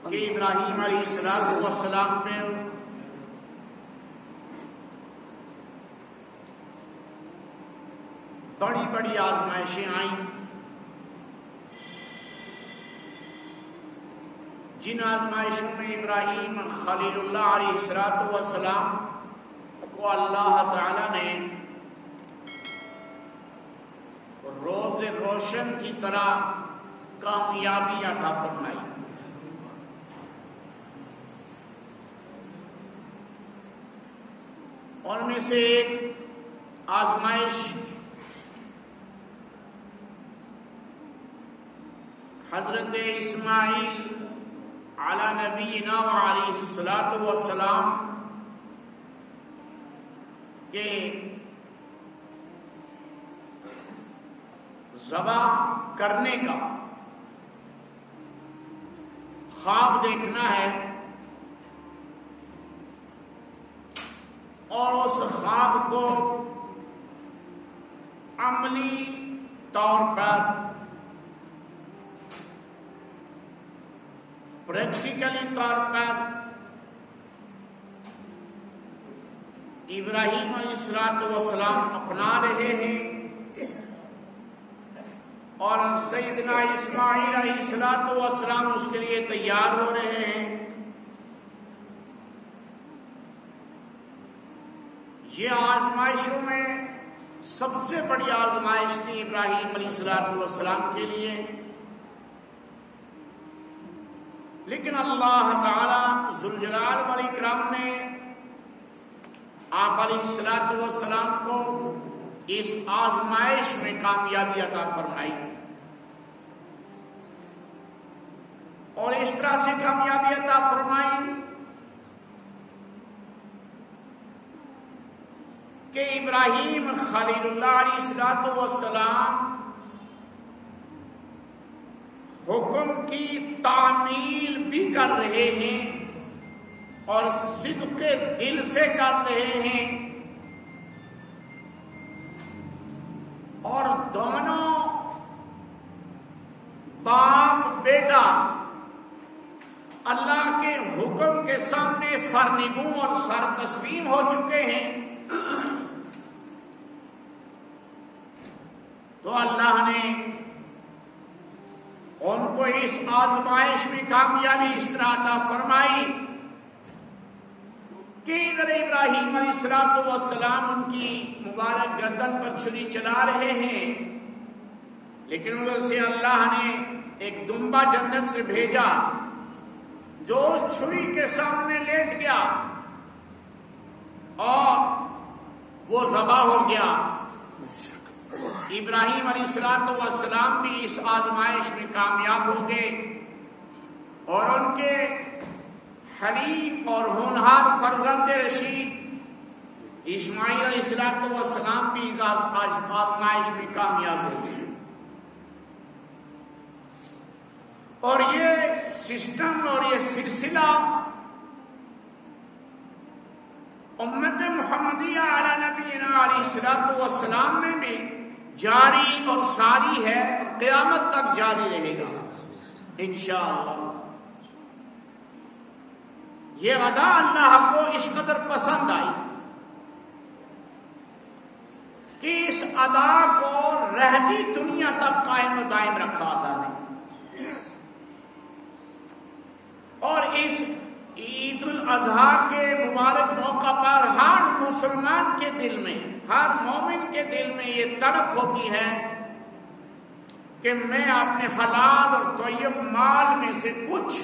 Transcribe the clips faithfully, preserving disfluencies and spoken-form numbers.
کہ ابراہیم علیہ السلام پہ بڑی بڑی آزمائشیں آئیں، جن آزمائشوں میں ابراہیم خلیل اللہ علیہ السلام کو اللہ تعالی نے روز روشن کی طرح کامیابی عطا فرمائی۔ ان میں سے ایک آزمائش حضرت اسماعیل علی نبینا علیہ الصلوۃ والسلام کے ذبح کرنے کا خواب دیکھنا ہے اور اس خواب کو عملی طور پر پریکٹیکلی طور پر ابراہیم علیہ السلام اپنا رہے ہیں اور سیدنا اسماعیل علیہ السلام اس کے لیے تیار ہو رہے ہیں۔ یہ آزمائشوں میں سب سے بڑی آزمائش تھی ابراہیم علیہ السلام کے لیے، لیکن اللہ تعالی ذوالجلال والاکرام نے آپ علیہ السلام کو اس آزمائش میں کامیابی عطا فرمائی، اور اس طرح سے کامیابی عطا فرمائی کہ ابراہیم خلیل اللہ علیہ السلام حکم کی تعمیل بھی کر رہے ہیں اور صدق دل سے کر رہے ہیں، اور دونوں باپ بیٹا اللہ کے حکم کے سامنے سرنگوں اور سر تسلیم ہو چکے ہیں۔ تو اللہ نے ان کو اس آزمائش میں کامیابی اس طرح عطا فرمائی کہ ادھر ابراہیم علیہ السلام ان کی مبارک گردن پر چھری چلا رہے ہیں، لیکن ادھر سے اللہ نے ایک دمبا جنت سے بھیجا جو اس چھری کے سامنے لیٹ گیا اور وہ ذبح ہو گیا۔ ابراہیم علیہ السلام بھی اس آزمائش میں کامیاب ہو گئے اور ان کے حلیم اور ہونہار فرزند رشید اسماعیل علیہ السلام بھی اس آزمائش میں کامیاب ہو گئے۔ اور یہ سسٹم اور یہ سلسلہ امت محمدیہ علی نبینا علیہ السلام میں بھی جاری اور ساری ہے، قیامت تک جاری رہے گا انشاءاللہ۔ یہ ادا اللہ کو اس قدر پسند آئی کہ اس ادا کو رہتی دنیا تک قائم و دائم رکھا اللہ نے، اور اس عید الاضحیٰ کے مبارک موقع پر ہر مسلمان کے دل میں، ہر مومن کے دل میں یہ تڑپ ہوتی ہے کہ میں اپنے حلال اور طیب مال میں سے کچھ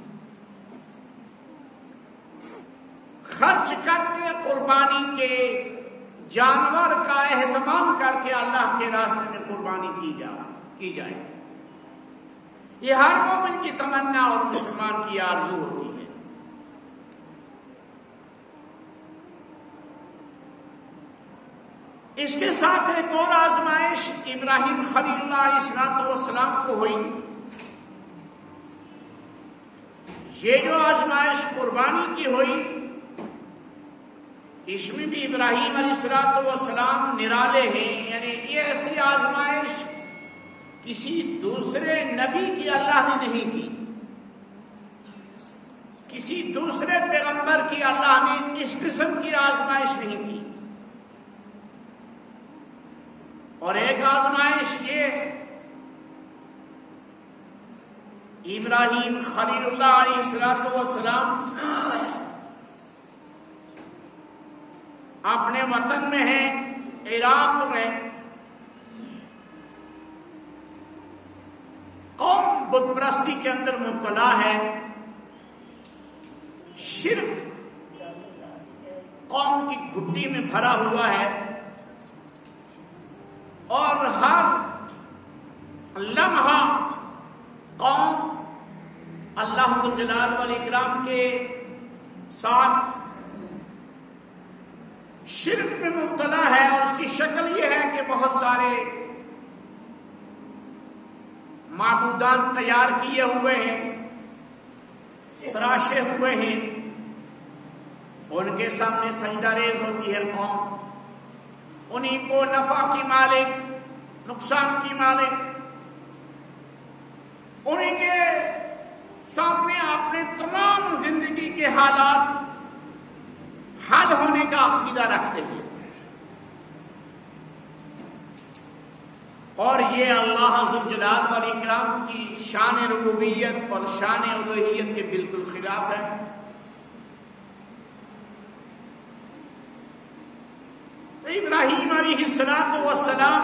خرچ کر کے قربانی کے جانور کا اہتمام کر کے اللہ کے راستے میں قربانی کی جائے کی جائے یہ ہر مومن کی تمنا اور مسلمان کی آرزو ہوتی ہے۔ اس کے ساتھ ایک اور آزمائش ابراہیم خلیل اللہ علیہ السلام کو ہوئی۔ یہ جو آزمائش قربانی کی ہوئی، اس میں بھی ابراہیم علیہ السلام نرالے ہیں، یعنی یہ ایسی آزمائش کسی دوسرے نبی کی اللہ نے نہیں کی۔ کسی دوسرے پیغمبر کی اللہ نے اس قسم کی آزمائش نہیں کی. اور ایک آزمائش یہ ابراہیم خلیل اللہ علیہ السلام اپنے وطن میں ہیں عراق میں. قوم بت پرستی کے اندر مبتلا ہے. شرک قوم کی گھٹی میں بھرا ہوا ہے اور ہر لمحہ قوم اللہ ذو الجلال والاکرام کے ساتھ شرک میں مبتلا ہے. اور اس کی شکل یہ ہے کہ بہت سارے معبودات تیار کیے ہوئے ہیں, تراشے ہوئے ہیں, ان کے سامنے سجدہ ریز ہوتی ہے قوم. انہیں کو نفع کی مالک, نقصان کی مالک, انہیں کے سامنے اپنے تمام زندگی کے حالات حل ہونے کا عقیدہ رکھتے ہیں. اور یہ اللہ ذو الجلال والاکرام کی شان ربوبیت اور شان الوہیت کے بالکل خلاف ہے. تو ابراہیم علیہ السلام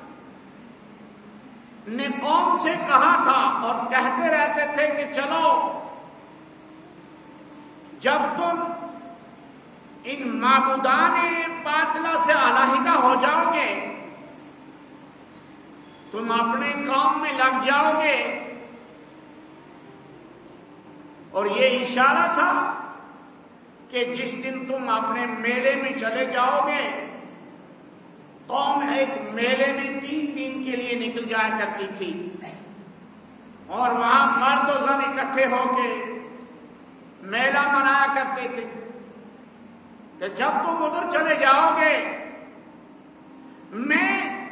نے قوم سے کہا تھا اور کہتے رہتے تھے کہ چلو جب تم ان معبودان باطلہ سے علیحدہ ہو جاؤ گے, تم اپنے کام میں لگ جاؤ گے. اور یہ اشارہ تھا کہ جس دن تم اپنے میلے میں چلے جاؤ گے, قوم ایک میلے میں تین دن کے لیے نکل جایا کرتی تھی اور وہاں مرد و زن اکٹھے ہو کے میلہ منایا کرتے تھے کہ جب تم ادھر چلے جاؤ گے میں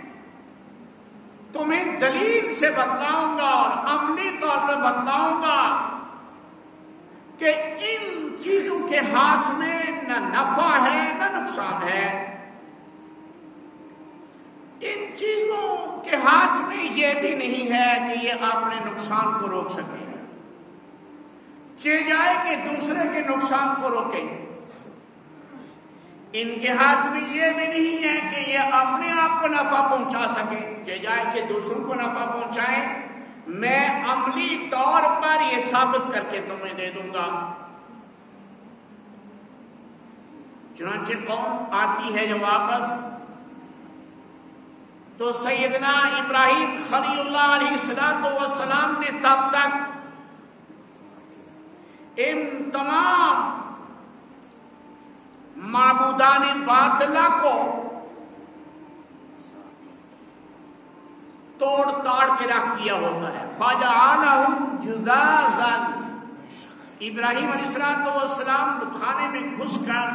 تمہیں دلیل سے بتلاؤں گا اور عملی طور پر بتلاؤں گا کہ ان چیزوں کے ہاتھ میں نہ نفع ہے نہ نقصان ہے. ان چیزوں کے ہاتھ میں یہ بھی نہیں ہے کہ یہ اپنے نقصان کو روک سکے, چہ جائے کہ دوسرے کے نقصان کو روکے. ان کے ہاتھ میں یہ بھی نہیں ہے کہ یہ اپنے آپ کو نفع پہنچا سکے, چہ جائے کہ دوسروں کو نفع پہنچائے. میں عملی طور پر یہ ثابت کر کے تمہیں دے دوں گا. چنانچہ قوم آتی ہے جب واپس تو سیدنا ابراہیم خلیل اللہ علیہ السلام نے تب تک ان تمام معبودان باطلہ کو توڑ تاڑ کے رکھ دیا ہوتا ہے. فَجَعَلَهُمْ جُذَاذًا, ابراہیم علیہ السلام کھانے میں گھس کر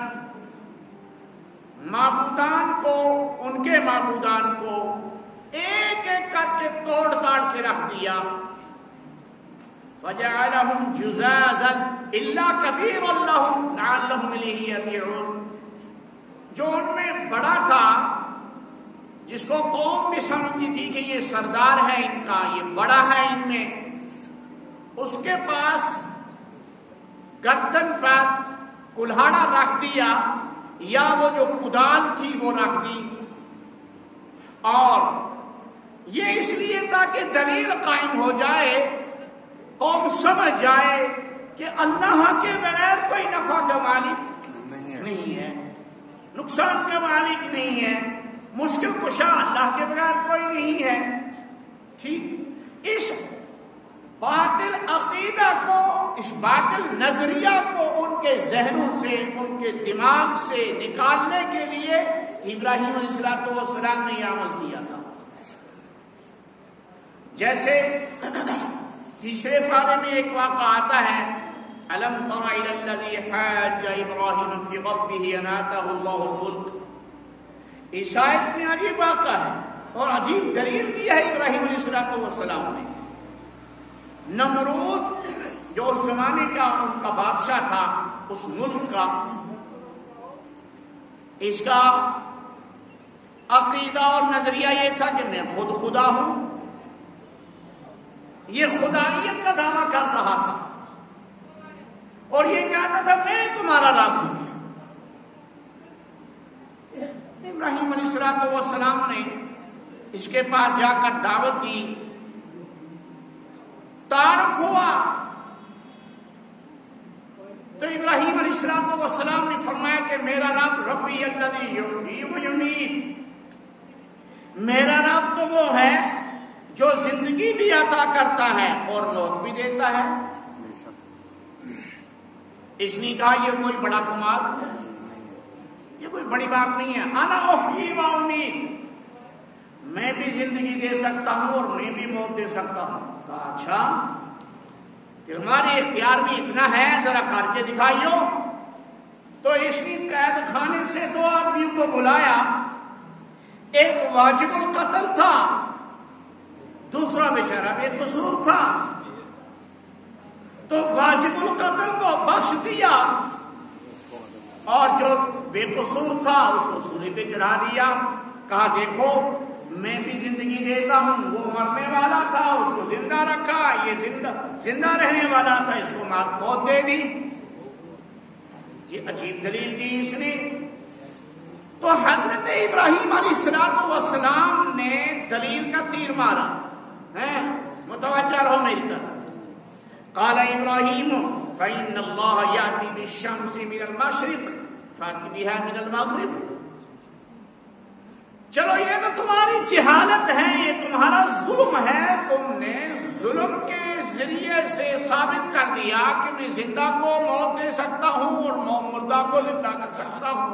معبودان کو, ان کے معبودان کو ایک ایک کر کے توڑ تاڑ کے رکھ دیا. فَجَعَلَهُمْ جُذَاذًا إِلَّا كَبِيرًا لَهُمْ لَعَلَّهُمْ إِلَيْهِ يَرْجِعُونَ, جو ان میں بڑا تھا جس کو قوم بھی سمجھتی تھی کہ یہ سردار ہے ان کا, یہ بڑا ہے ان میں, اس کے پاس گردن پر کلہاڑا رکھ دیا یا وہ جو کدال تھی وہ رکھ دی. اور یہ اس لیے تھا کہ دلیل قائم ہو جائے, قوم سمجھ جائے کہ اللہ کے بغیر کوئی نفع کا مالک نہیں ہے, نقصان کا مالک نہیں ہے, مشکل کشا اللہ کے بغیر کوئی نہیں ہے. ٹھیک, اس باطل عقیدہ کو, اس باطل نظریہ کو ان کے ذہنوں سے, ان کے دماغ سے نکالنے کے لیے ابراہیم علیہ السلام نے یہ عمل کیا تھا. جیسے تیسرے پارے میں ایک واقعہ آتا ہے, أَلَمْ تَرَ إِلَى الَّذِي حَاجَّ إِبْرَاهِيمَ فِي رَبِّهِ أَنْ آتَاهُ اللَّهُ الْمُلْكَ. اس آیت میں عجیب واقعہ ہے اور عجیب دلیل دی ہے ابراہیم علیہ السلام نے. نمرود جو اس زمانے کا ان کا بادشاہ تھا اس ملک کا، اس کا عقیدہ اور نظریہ یہ تھا کہ میں خود خدا ہوں، یہ خدائیت کا دعویٰ کر رہا تھا اور یہ کہتا تھا میں تمہارا رب ہوں۔ ابراہیم علیہ السلام نے اس کے پاس جا کر دعوت دی، تعارف ہوا تو ابراہیم علیہ السلام نے فرمایا کہ میرا رب ربی الذی یحیی و یمیت، میرا رب تو وہ ہے جو زندگی بھی عطا کرتا ہے اور موت بھی دیتا ہے۔ اس نے کہا یہ کوئی بڑا کمال ہے، یہ کوئی بڑی بات نہیں ہے، انا احیی و امیت، میں بھی زندگی دے سکتا ہوں اور میں بھی موت دے سکتا ہوں۔ کہا اچھا تمہارے اختیار میں اتنا ہے، ذرا کر کے دکھائیو۔ تو اس نے قید خانے سے دو آدمیوں کو بلایا، ایک واجب القتل تھا، دوسرا بیچارہ بے قصور تھا۔ تو واجب القتل کو بخش دیا اور جو بے قصور تھا اس کو سولی پہ چڑھا دیا۔ کہا دیکھو میں بھی زندگی دیتا ہوں، وہ مرنے والا تھا اس کو زندہ رکھا، یہ زندہ زندہ رہنے والا تھا اس کو موت دے دی۔ یہ عجیب دلیل دی اس نے۔ تو حضرت ابراہیم علیہ السلام نے دلیل کا تیر مارا ہے، متوجہ رہو میری طرف۔ قال ابراہیم فإن اللہ یأتی بالشمس من المشرق فأت بها من المغرب۔ چلو یہ تو تمہاری جہالت ہے، یہ تمہارا ظلم ہے، تم نے ظلم کے ذریعے سے ثابت کر دیا کہ میں زندہ کو موت دے سکتا ہوں اور مردہ کو زندہ کر سکتا ہوں۔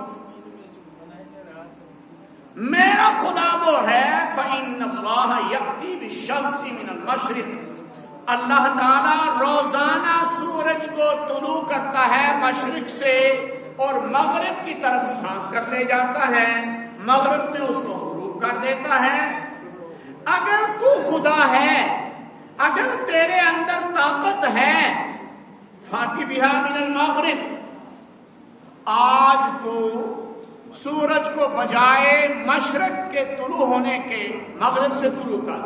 میرا خدا وہ ہے فإن اللہ یأتی بالشمس من المشرق، اللہ تعالیٰ روزانہ سورج کو طلوع کرتا ہے مشرق سے اور مغرب کی طرف ہانک کر لے جاتا ہے، مغرب میں اس کو غروب کر دیتا ہے۔ اگر تو خدا ہے، اگر تیرے اندر طاقت ہے، فاتی بہا من المغرب، آج تو سورج کو بجائے مشرق کے طلوع ہونے کے مغرب سے طلوع کر،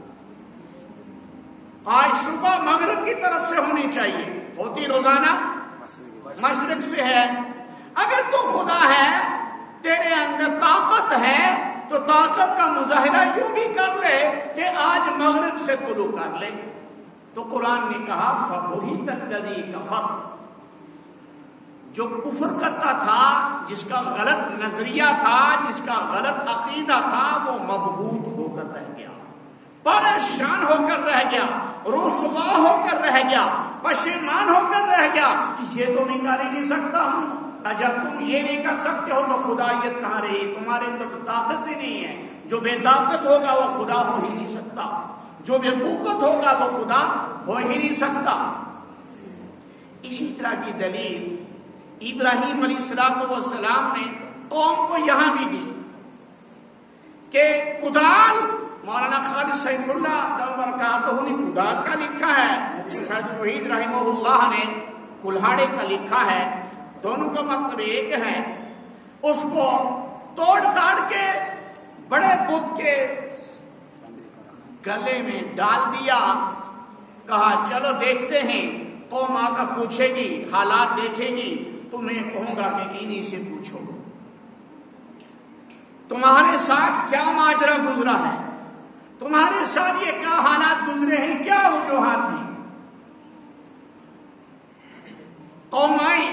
آج صبح مغرب کی طرف سے ہونی چاہیے، ہوتی روزانہ مشرق سے ہے۔ اگر تو خدا ہے، تیرے اندر طاقت ہے، تو طاقت کا مظاہرہ یوں بھی کر لے کہ آج مغرب سے طلوع کر لے۔ تو قرآن نے کہا فَبُهِتَ الَّذِي كَفَرَ، جو کفر کرتا تھا، جس کا غلط نظریہ تھا، جس کا غلط عقیدہ تھا، وہ مبہوت ہو کر رہ گیا، پریشان ہو کر رہ گیا، رسوا ہو کر رہ گیا، پشیمان ہو کر رہ گیا کہ یہ تو میں کر ہی نہیں سکتا ہوں۔ جب تم یہ نہیں کر سکتے ہو تو خدائیت کہاں رہی؟ تمہارے اندر تو طاقت ہی نہیں ہے۔ جو بے طاقت ہوگا وہ خدا ہو ہی نہیں سکتا، جو بے قوت ہوگا وہ خدا ہو ہی نہیں سکتا۔ اسی طرح کی دلیل ابراہیم علیہ السلام نے قوم کو یہاں بھی دی کہ کدال، مولانا خالد سیف اللہ برکاتہ نے کدال کا لکھا ہے، مفتی سعید وحید رحمہ اللہ نے کلہاڑے کا لکھا ہے، دونوں کا مطلب ایک ہے۔ اس کو توڑ تاڑ کے بڑے بت کے گلے میں ڈال دیا، کہا چلو دیکھتے ہیں، قوم آ کر پوچھے گی، حالات دیکھے گی، تو میں کہوں گا کہ انہی سے پوچھو تمہارے ساتھ کیا ماجرا گزرا ہے، تمہارے ساتھ یہ کیا حالات گزرے ہیں، کیا وجوہات ہیں۔ قوم آئی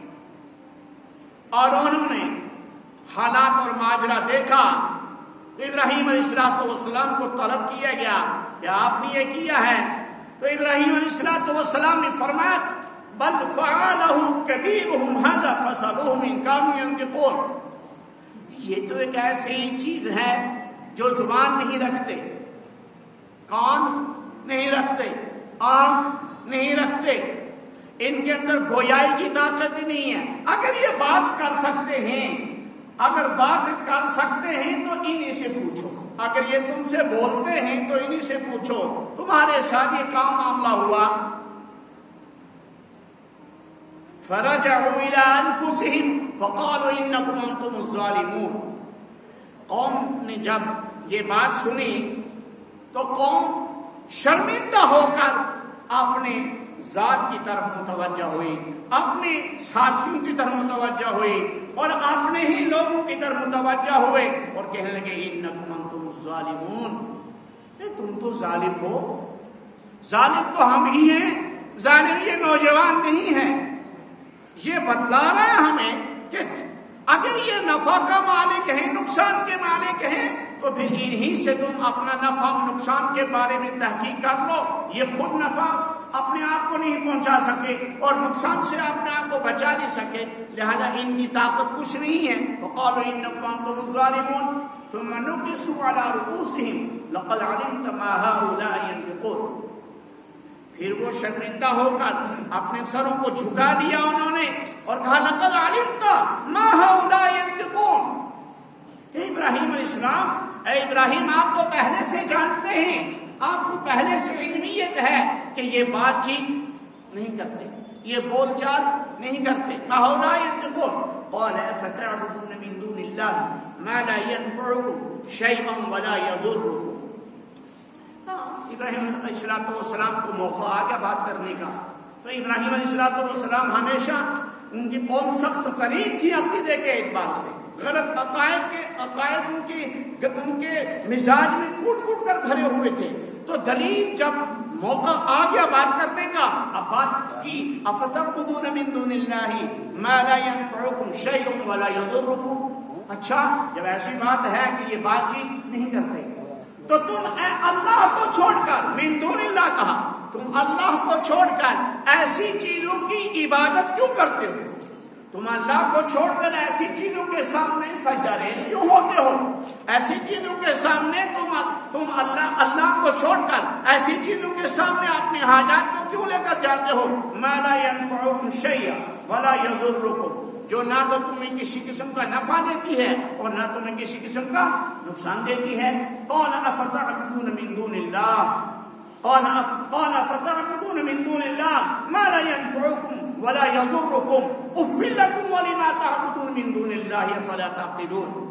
اور انہوں نے حالات اور ماجرا دیکھا، تو ابراہیم علیہ السلام کو طلب کیا گیا کہ آپ نے یہ کیا ہے، تو ابراہیم علیہ السلام نے فرمایا بل فعلہ کبیرہم ھذا فسألوہم ان کانوا ینطقون، یہ تو ایک ایسی چیز ہے جو زبان نہیں رکھتے، کان نہیں رکھتے، آنکھ نہیں رکھتے، ان کے اندر گویائی کی طاقت ہی نہیں ہے۔ اگر یہ بات کر سکتے ہیں، اگر بات کر سکتے ہیں تو انہی سے پوچھو، اگر یہ تم سے بولتے ہیں تو انہی سے پوچھو، تمہارے ساتھ یہ کام معاملہ ہوا۔ فرجعوا الى انفسهم فقالوا انكم انتم الظالمون. قوم نے جب یہ بات سنی تو قوم شرمندہ ہو کر اپنے ذات کی طرف متوجہ ہوئی، اپنے ساتھیوں کی طرف متوجہ ہوئی اور اپنے ہی لوگوں کی طرف متوجہ ہوئے اور کہنے لگے انکم انتم الظالمون، تم تو ظالم ہو. ظالم تو ہم ہی ہیں، ظالم یہ نوجوان نہیں ہے. یہ بتلا رہا ہے ہمیں کہ اگر یہ نفع کا مالک ہے، نقصان کے مالک ہیں، تو پھر انہی سے تم اپنا نفع و نقصان کے بارے میں تحقیق کر لو. یہ خود نفع اپنے آپ کو نہیں پہنچا سکے اور نقصان سے اپنے آپ کو بچا نہیں سکے، لہذا ان کی طاقت کچھ نہیں ہے. وقالوا انکم انتم الظالمون ثم نكسوا على رؤوسهم لقد علمت ما هؤلاء ينطقون. پھر وہ شرمندہ ہو کر اپنے سروں کو جھکا لیا انہوں نے اور کہا لقد علمت ما هؤلاء ينطقون. اے ابراہیم علیہ السلام، اے ابراہیم آپ تو پہلے سے جانتے ہیں، آپ کو پہلے سے علمیت ہے کہ یہ بات چیت نہیں کرتے، یہ بول چال نہیں کرتے. ما هؤلاء ينطقون قال افتعبدون من دون الله ما لا ينفعكم شيئا ولا يضركم. ابراہیم علیہ السلام کو موقع آ گیا بات کرنے کا، تو ابراہیم علیہ السلام ہمیشہ ان کی قوم سخت قریب تھی عقیدے کے اعتبار سے، غلط عقائد کے عقائد ان کی ان کے مزاج میں کوٹ کوٹ کر بھرے ہوئے تھے. تو دلیل جب موقع آ گیا بات کرنے کا، اب بات کی افتعبدون من دون اللہ ما لا ينفعكم شيئا ولا يضركم. اچھا جب ایسی بات ہے کہ یہ بات چیت نہیں کرتے تو تم اے اللہ کو چھوڑ کر، من دون اللہ کہا، تم اللہ کو چھوڑ کر ایسی چیزوں کی عبادت کیوں کرتے ہو؟ تم اللہ کو چھوڑ کر ایسی چیزوں کے سامنے سجدہ ریز کیوں ہوتے ہو؟ ایسی چیزوں کے سامنے تم تم اللہ اللہ کو چھوڑ کر ایسی چیزوں کے سامنے اپنے حاجات کو کیوں لے کر جاتے ہو؟ ما لا ينفعكم شيئا ولا يضركم، جو نہ تو تمہیں کسی قسم کا نفع دیتی ہے اور نہ تمہیں کسی قسم کا نقصان دیتی ہے. قال افتعبدون من دون اللہ قال قال افتعبدون من دون اللہ ما لا ينفعكم ولا يضركم اف لكم ولما تعبدون من دون اللہ فلا تعقلون.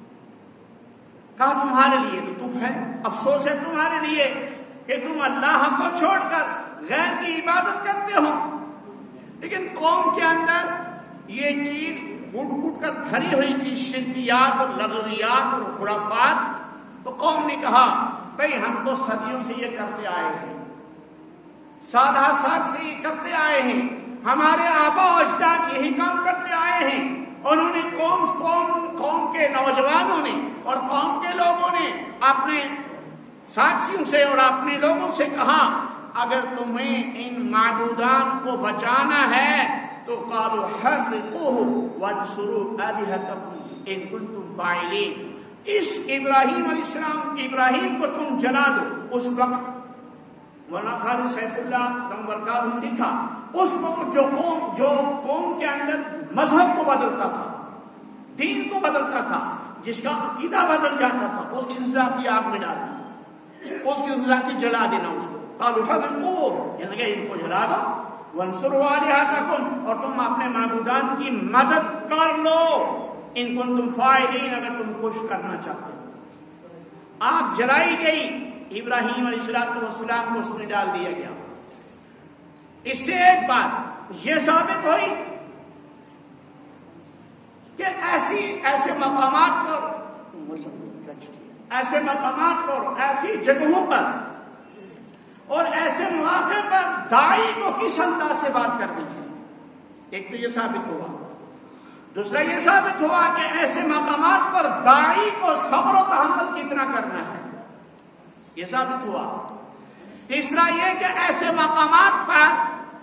کہا تمہارے لیے تو تف ہے، افسوس ہے تمہارے لیے کہ تم اللہ کو چھوڑ کر غیر کی عبادت کرتے ہو. لیکن قوم کے اندر یہ چیز گٹ گٹ کر بھری ہوئی تھی، شرکیات اور لغویات اور خرافات. تو قوم نے کہا بھئی ہم تو صدیوں سے یہ کرتے آئے ہیں، سال ہر سال سے یہ کرتے آئے ہیں، ہمارے آبا و اجداد یہی کام کرتے آئے ہیں. انہوں نے قوم قوم قوم کے نوجوانوں نے اور قوم کے لوگوں نے اپنے ساتھیوں سے اور اپنے لوگوں سے کہا اگر تمہیں ان معبودان کو بچانا ہے تو قالوا حرقوه وانصروا آلهتكم ان كنتم فاعلين. اس ابراہیم علیہ السلام ابراہیم کو تم جلا دو. اس وقت مولانا خالد سیف اللہ نمبرکار نے لکھا اس وقت جو قوم جو قوم کے اندر مذہب کو بدلتا تھا، دین کو بدلتا تھا، جس کا عقیدہ بدل جاتا تھا، اس کی ذاتی آگ میں ڈالنا، اس کی ذاتی جلا دینا. اس کو قالوا حرقوه یعنی کہ ان کو جلا دو، وانصروا آلهتكم اور تم اپنے معبودان کی مدد کر لو، ان کنتم فاعلین اگر تم کچھ کرنا چاہتے ہو. آگ جلائی گئی، ابراہیم علیہ السلام کو اس میں ڈال دیا گیا. اس سے ایک بات یہ ثابت ہوئی کہ ایسی ایسے مقامات پر ایسے مقامات پر ایسی جگہوں پر اور ایسے مواقع پر داعی کو کس انداز سے بات کرنی ہے. ایک تو یہ ثابت ہوا، دوسرا یہ ثابت ہوا کہ ایسے مقامات پر داعی کو صبر و تحمل کتنا کرنا ہے، یہ ثابت ہوا. تیسرا یہ کہ ایسے مقامات پر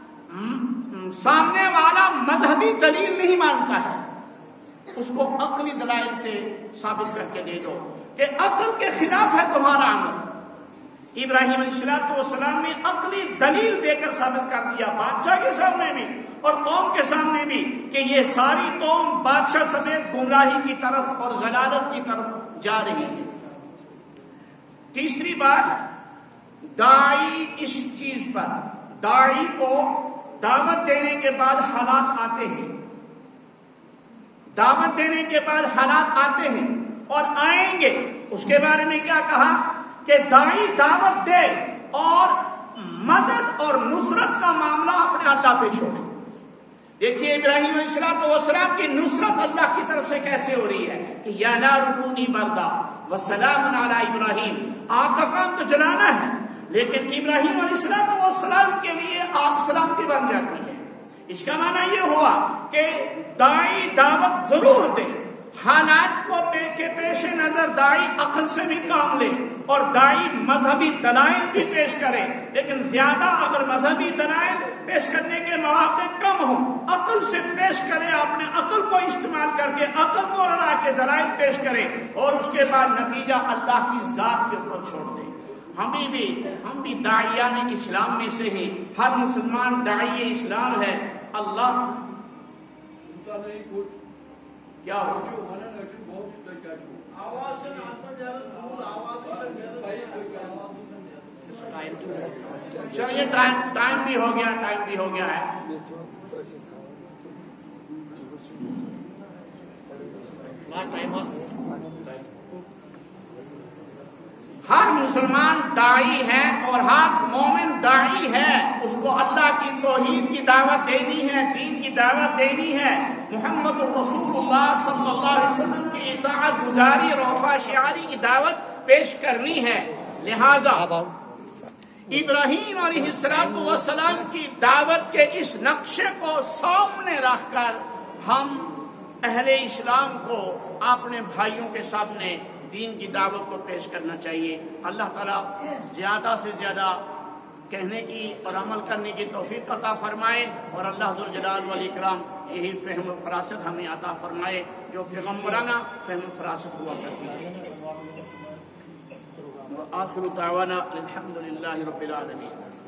سامنے والا مذہبی دلیل نہیں مانتا ہے، اس کو عقلی دلائل سے ثابت کر کے دے دو کہ عقل کے خلاف ہے تمہارا عمل. ابراہیم علیہ السلام نے عقلی دلیل دے کر ثابت کر دیا بادشاہ کے سامنے بھی اور قوم کے سامنے بھی کہ یہ ساری قوم بادشاہ سمیت گمراہی کی طرف اور ضلالت کی طرف جا رہی ہے. تیسری بات، داعی اس چیز پر داعی کو دعوت دینے کے بعد حالات آتے ہیں، دعوت دینے کے بعد حالات آتے ہیں اور آئیں گے۔ اس کے بارے میں کیا کہا کہ داعی دعوت دے اور مدد اور نصرت کا معاملہ اپنے اللہ پہ چھوڑے۔ دیکھیے ابراہیم علیہ السلام کی نصرت اللہ کی طرف سے کیسے ہو رہی ہے کہ یا نار کونی بردا وسلام علی ابراہیم، آگ کا کام تو جلانا ہے، لیکن ابراہیم علیہ السلام کے لیے آگ سلامتی بن جاتی ہے۔ اس کا معنی یہ ہوا کہ داعی دعوت ضرور دے، حالات کو کے پیش نظر داعی عقل سے بھی کام لے اور داعی مذہبی دلائل بھی پیش کرے، لیکن زیادہ اگر مذہبی دلائل پیش کرنے کے مواقع کم ہوں، عقل سے پیش کرے، اپنے عقل کو استعمال کر کے عقل کو لڑا کے دلائل پیش کرے اور اس کے بعد نتیجہ اللہ کی ذات کے اوپر چھوڑ دے۔ ہم بھی ہم بھی داعیان اسلام میں سے ہیں، ہر مسلمان داعی اسلام ہے۔ اللہ کیا ہو چلیے ٹائم ٹائم بھی ہو گیا ٹائم بھی ہو گیا ہے۔ ہر مسلمان داعی ہے اور ہر مومن داعی ہے، اس کو اللہ کی توحید کی دعوت دینی ہے، دین کی دعوت دینی ہے، محمد رسول اللہ صلی اللہ علیہ وسلم کی اطاعت گزاری اور وفا شعاری کی دعوت پیش کرنی ہے۔ لہذا ابراہیم علیہ السلام کی دعوت کے اس نقشے کو سامنے رکھ کر ہم اہل اسلام کو اپنے بھائیوں کے سامنے دین کی دعوت کو پیش کرنا چاہیے۔ اللہ تعالیٰ زیادہ سے زیادہ کہنے کی اور عمل کرنے کی توفیق عطا فرمائے اور اللہ ذوالجلال والاکرام یہی فہم و فراست ہمیں عطا فرمائے جو پیغمبرانہ فہم و فراست ہوا کرتی ہے۔ وآخر دعوانا الحمد للہ رب العالمین۔